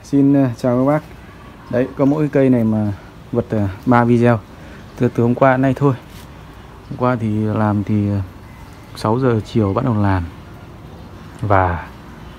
Xin chào các bác. Đấy, có mỗi cái cây này mà vật 3 video từ hôm qua đến nay thôi. Hôm qua thì làm thì 6 giờ chiều bắt đầu làm. Và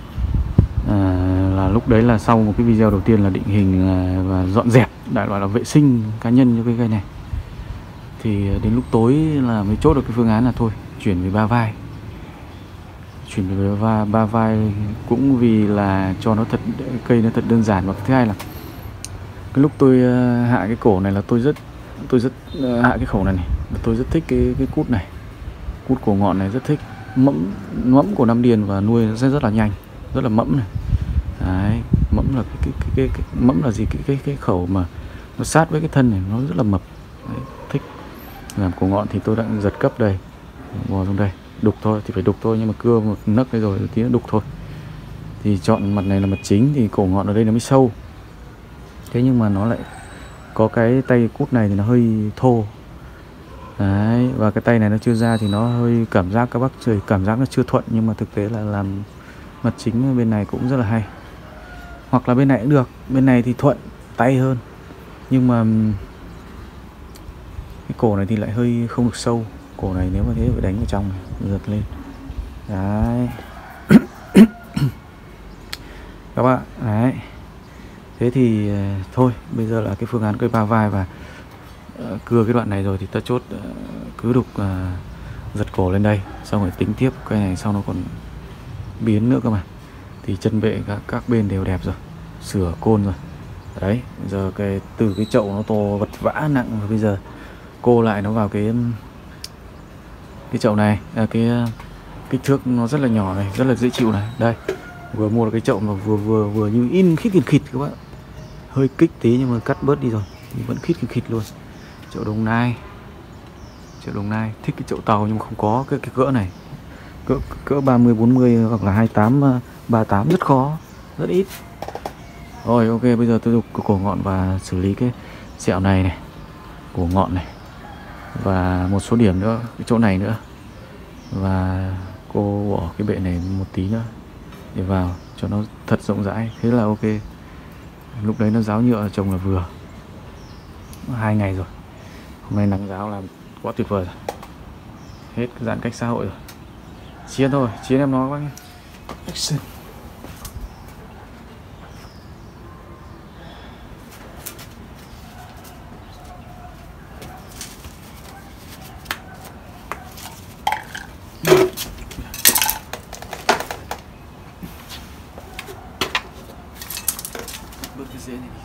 là lúc đấy là sau một cái video đầu tiên là định hình và dọn dẹp, đại loại là vệ sinh cá nhân cho cái cây này. Thì đến lúc tối là mới chốt được cái phương án là thôi chuyển về 3 vai. Chuyển về ba vai cũng vì là cho nó thật, cây nó thật đơn giản. Và thứ hai là cái lúc tôi hạ cái cổ này là tôi rất hạ cái khẩu này, tôi rất thích cái cút này, cút cổ ngọn này rất thích. Mẫm của Nam Điền và nuôi rất là nhanh, rất là mẫm này. Đấy, mẫm là cái mẫm là gì, cái khẩu mà nó sát với cái thân này nó rất là mập. Đấy, thích. Làm cổ ngọn thì tôi đã giật cấp đây, bò xuống đây, đục thôi thì phải đục thôi, nhưng mà cưa một nấc đây rồi tí nữa đục thôi. Thì chọn mặt này là mặt chính thì cổ ngọn ở đây nó mới sâu. Thế nhưng mà nó lại có cái tay cút này thì nó hơi thô. Đấy, và cái tay này nó chưa ra thì nó hơi cảm giác, các bác trời cảm giác nó chưa thuận, nhưng mà thực tế là làm mặt chính bên này cũng rất là hay. Hoặc là bên này cũng được, bên này thì thuận tay hơn, nhưng mà cái cổ này thì lại hơi không được sâu. Cổ này nếu mà thế phải đánh vào trong này, giật lên. Đấy. Các bạn, đấy. Thế thì thôi, bây giờ là cái phương án cây 3 vai và cưa cái đoạn này rồi thì ta chốt cứ đục giật cổ lên đây, xong rồi tính tiếp cây này sau nó còn biến nữa cơ mà. Thì chân bệ các bên đều đẹp rồi, sửa côn rồi. Đấy, giờ từ cái chậu nó to vật vã nặng, và bây giờ cô lại nó vào cái chậu này, cái kích thước nó rất là nhỏ này, rất là dễ chịu này. Đây, vừa mua được cái chậu mà vừa như in khít các bạn. Hơi kích tí nhưng mà cắt bớt đi rồi, nhưng vẫn khít luôn. Chậu Đồng Nai, thích cái chậu tàu nhưng mà không có cái cỡ này, cỡ 30 40 hoặc là 28 38 rất khó, rất ít. Rồi ok, bây giờ tôi đục cổ ngọn và xử lý cái sẹo này, cổ ngọn này, và một số điểm nữa, cái chỗ này nữa, và cô bỏ cái bệ này một tí nữa để vào cho nó thật rộng rãi. Thế là ok. Lúc đấy nó ráo nhựa trồng là vừa. 2 ngày rồi, hôm nay nắng ráo là quá tuyệt vời rồi. Hết giãn cách xã hội rồi. Chiến thôi, chiến em nói các bác nhé. Action. Bớt cái rễ này đi.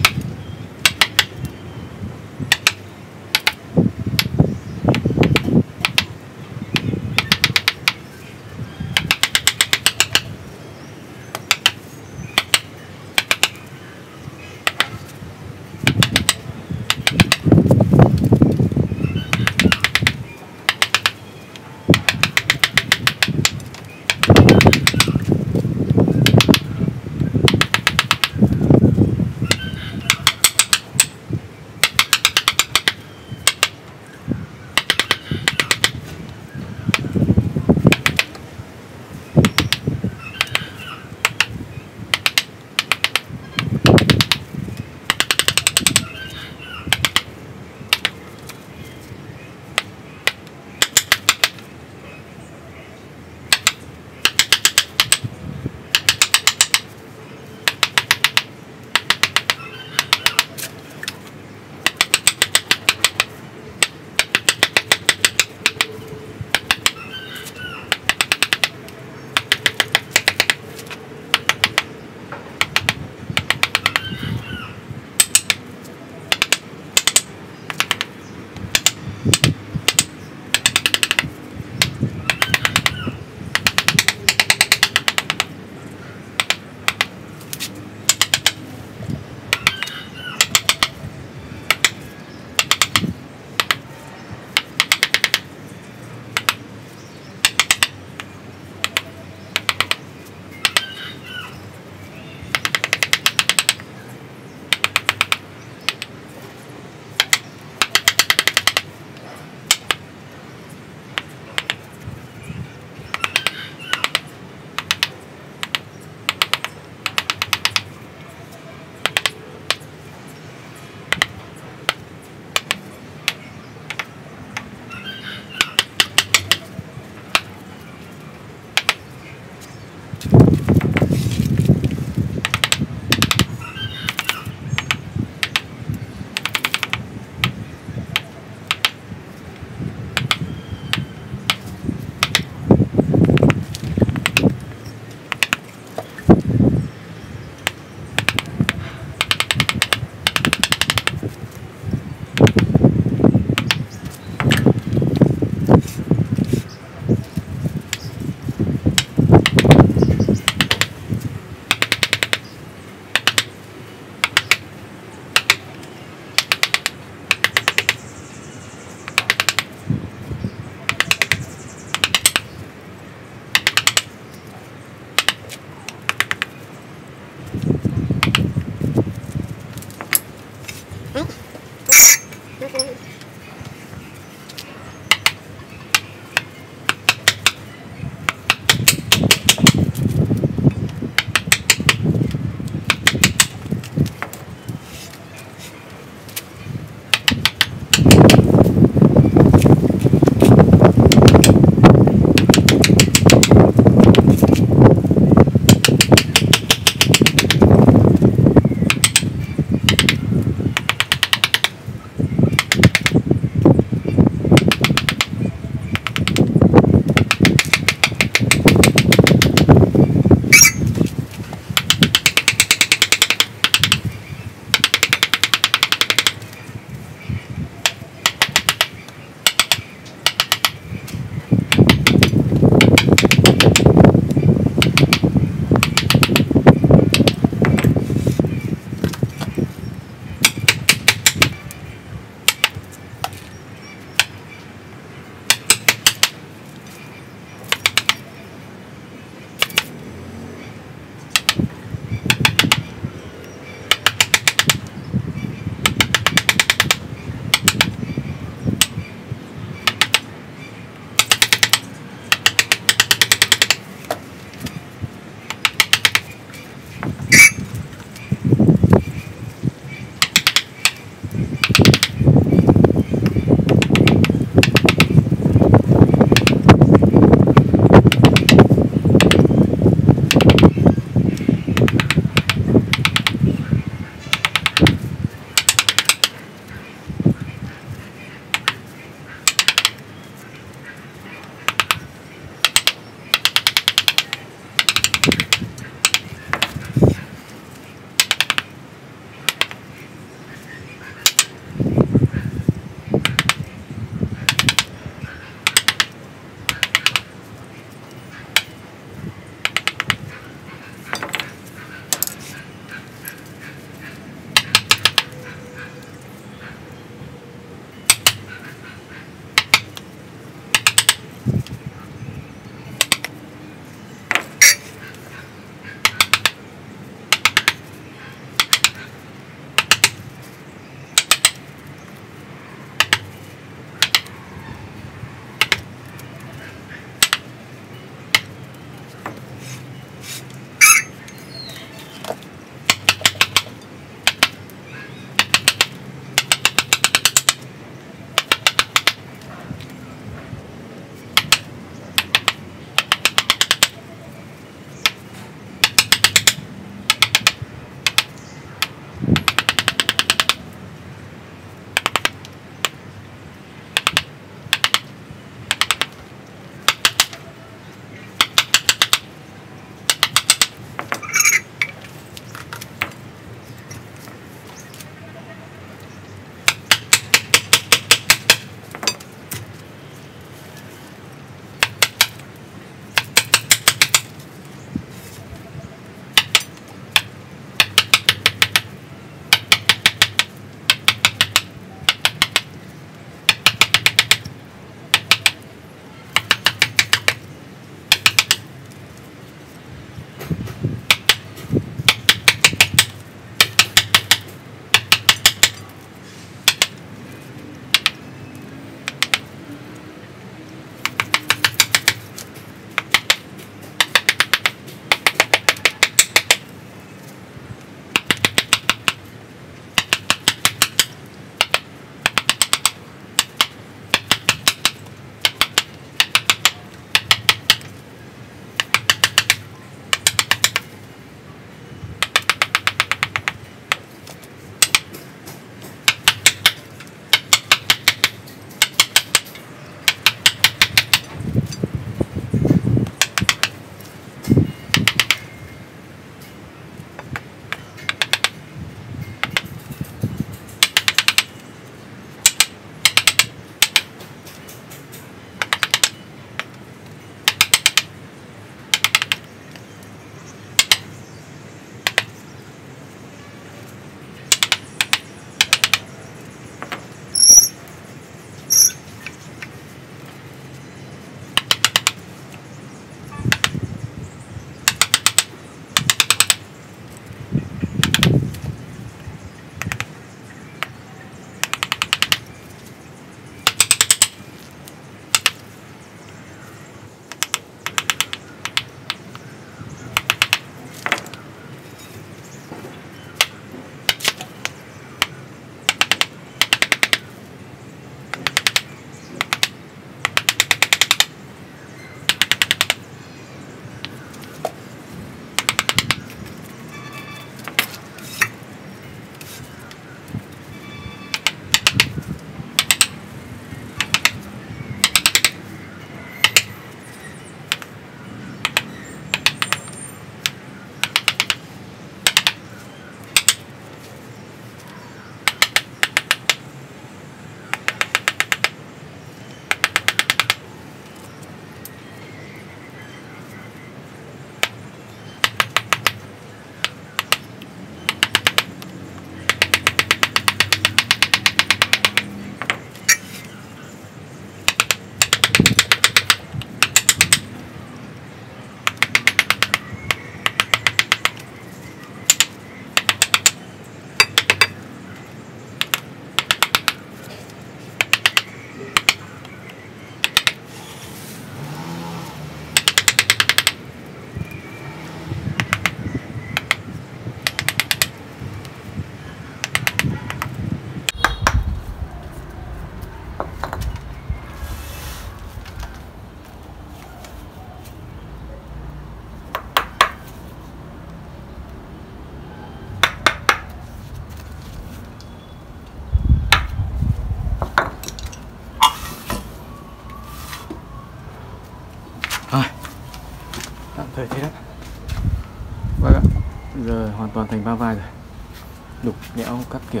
tạm thời thế đấy. Vâng ạ, giờ hoàn toàn thành ba vai rồi, đục nhẽo các kiểu.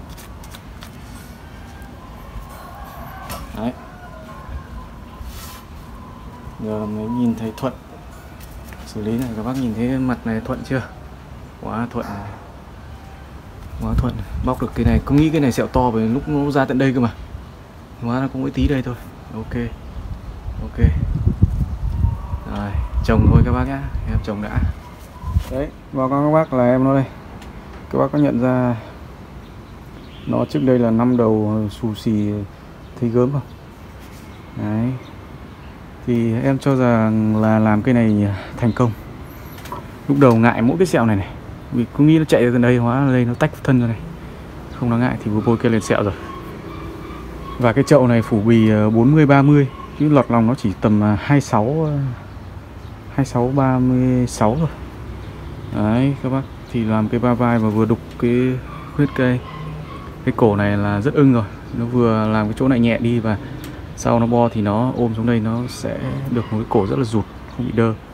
Đấy, giờ mới nhìn thấy thuận. Xử lý này các bác nhìn thấy mặt này thuận chưa? Quá thuận này. Quá thuận. Bóc được cái này, không nghĩ cái này sẹo to bởi lúc nó ra tận đây cơ mà. Hóa nó cũng mỗi tí đây thôi. Ok. Ok. Rồi, trồng thôi các bác nhá. Em trồng đã. Đấy, báo cáo các bác là em nó đây. Các bác có nhận ra nó trước đây là 5 đầu xù xì thấy gớm không? Đấy. Thì em cho rằng là làm cái này thành công. Lúc đầu ngại mỗi cái sẹo này này, vì cứ nghĩ nó chạy ra gần đây, hóa ra đây nó tách thân ra này. Không đáng ngại thì vừa bôi kia lên sẹo rồi. Và cái chậu này phủ bì 40-30, chứ lọt lòng nó chỉ tầm 26-36 rồi. Đấy các bác, thì làm cái ba vai và vừa đục cái khuyết cây. Cái cổ này là rất ưng rồi, nó vừa làm cái chỗ này nhẹ đi và sau nó bo thì nó ôm xuống đây nó sẽ được một cái cổ rất là rụt, không bị đơ.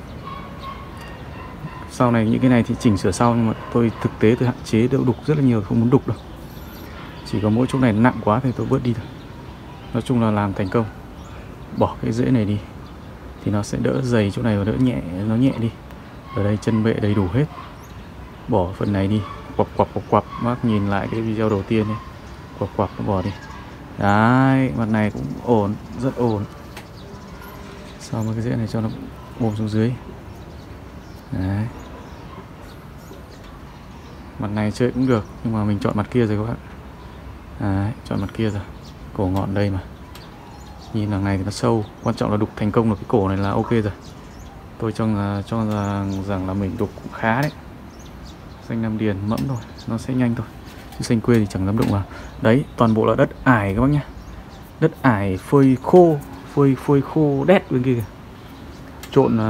Sau này những cái này thì chỉnh sửa sau, nhưng mà tôi thực tế tôi hạn chế đỡ đục rất là nhiều, không muốn đục đâu. Chỉ có mỗi chỗ này nặng quá thì tôi bớt đi thôi. Nói chung là làm thành công. Bỏ cái rễ này đi thì nó sẽ đỡ dày chỗ này và đỡ nhẹ, nó nhẹ đi. Ở đây chân bệ đầy đủ hết. Bỏ phần này đi, quặp. Bác nhìn lại cái video đầu tiên này, quặp nó bỏ đi. Đấy, mặt này cũng ổn, rất ổn. Sau mấy cái rễ này cho nó ôm xuống dưới. Đấy. Mặt này chơi cũng được, nhưng mà mình chọn mặt kia rồi các bạn. Đấy, chọn mặt kia rồi. Cổ ngọn đây mà. Nhìn đằng này thì nó sâu, quan trọng là đục thành công được cái cổ này là ok rồi. Tôi cho rằng là mình đục cũng khá đấy. Xanh Nam Điền mẫm thôi, nó sẽ nhanh thôi. Chứ xanh quê thì chẳng dám đụng vào. Đấy, toàn bộ là đất ải các bác nhá. Đất ải phơi khô đét bên kia kìa. Trộn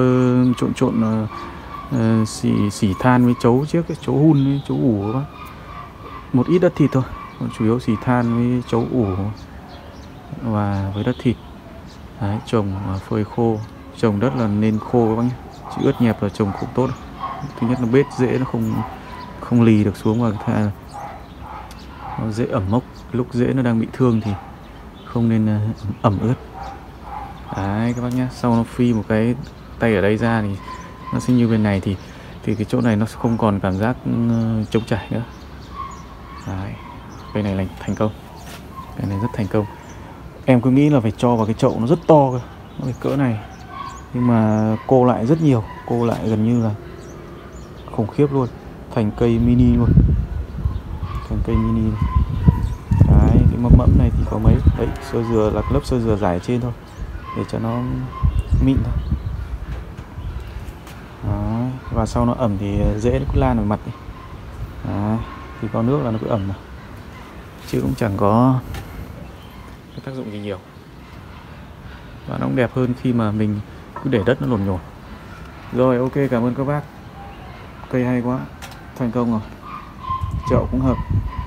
xỉ than với chấu trước, cái chấu hun với chấu ủ các bác. Một ít đất thịt thôi, còn chủ yếu xỉ than với chấu ủ và với đất thịt. Đấy, trồng phơi khô, trồng đất là nên khô các bác nhé, chứ ướt nhẹp là trồng không tốt. Thứ nhất là bết rễ nó không lì được xuống, và thứ hai là nó dễ ẩm mốc. Lúc rễ nó đang bị thương thì không nên ẩm ướt. Đấy các bác nhé, sau nó phi một cái tay ở đây ra thì nó sẽ như bên này, thì cái chỗ này nó không còn cảm giác trống trải nữa. Đấy, cây này là thành công, cây này rất thành công. Em cứ nghĩ là phải cho vào cái chậu nó rất to cơ, nó phải cỡ này, nhưng mà cô lại rất nhiều, cô lại gần như là khủng khiếp luôn, thành cây mini luôn, thành cây mini luôn. Đấy, cái mẫm này thì có mấy đấy, sơ dừa là lớp sơ dừa rải ở trên thôi để cho nó mịn thôi. Đó, và sau nó ẩm thì dễ nó cứ lan vào mặt đi. Đó, thì có nước là nó cứ ẩm mà, chứ cũng chẳng có cái tác dụng gì nhiều. Và nó cũng đẹp hơn khi mà mình cứ để đất nó lổn nhổn. Rồi, ok, cảm ơn các bác. Cây hay quá, thành công rồi. Chậu cũng hợp.